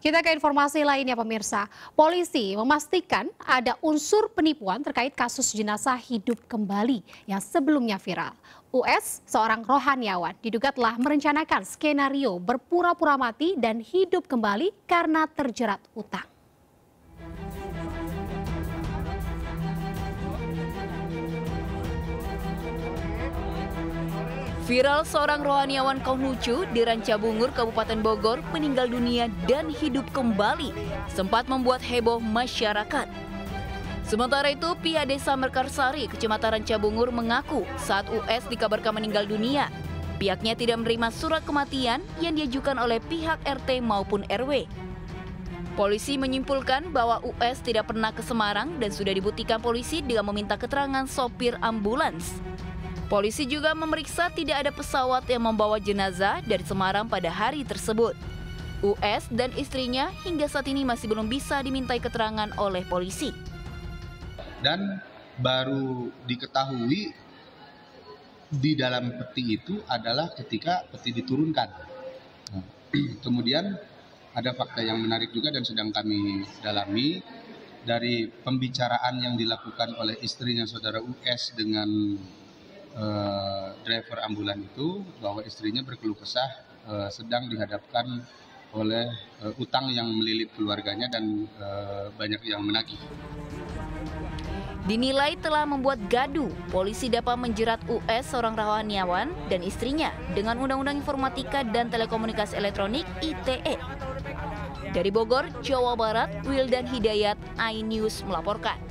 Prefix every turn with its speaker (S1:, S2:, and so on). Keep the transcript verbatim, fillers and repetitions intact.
S1: Kita ke informasi lainnya pemirsa. Polisi memastikan ada unsur penipuan terkait kasus jenazah hidup kembali yang sebelumnya viral. U S, seorang rohaniawan, diduga telah merencanakan skenario berpura-pura mati dan hidup kembali karena terjerat utang.
S2: Viral seorang rohaniawan Konghucu di Rancabungur, Kabupaten Bogor meninggal dunia dan hidup kembali sempat membuat heboh masyarakat. Sementara itu, pihak Desa Mekarsari, Kecamatan Rancabungur mengaku saat U S dikabarkan meninggal dunia, pihaknya tidak menerima surat kematian yang diajukan oleh pihak R T maupun R W. Polisi menyimpulkan bahwa U S tidak pernah ke Semarang dan sudah dibuktikan polisi dengan meminta keterangan sopir ambulans. Polisi juga memeriksa tidak ada pesawat yang membawa jenazah dari Semarang pada hari tersebut. U S dan istrinya hingga saat ini masih belum bisa dimintai keterangan oleh polisi.
S3: Dan baru diketahui di dalam peti itu adalah ketika peti diturunkan. Nah, kemudian ada fakta yang menarik juga dan sedang kami dalami dari pembicaraan yang dilakukan oleh istrinya saudara U S dengan Uh, driver ambulan itu, bahwa istrinya berkeluh kesah uh, sedang dihadapkan oleh uh, utang yang melilit keluarganya dan uh, banyak yang menagih.
S2: Dinilai telah membuat gaduh, polisi dapat menjerat U S seorang rohaniawan dan istrinya dengan Undang-Undang Informatika dan Telekomunikasi Elektronik I T E. Dari Bogor, Jawa Barat, Wildan Hidayat, iNews melaporkan.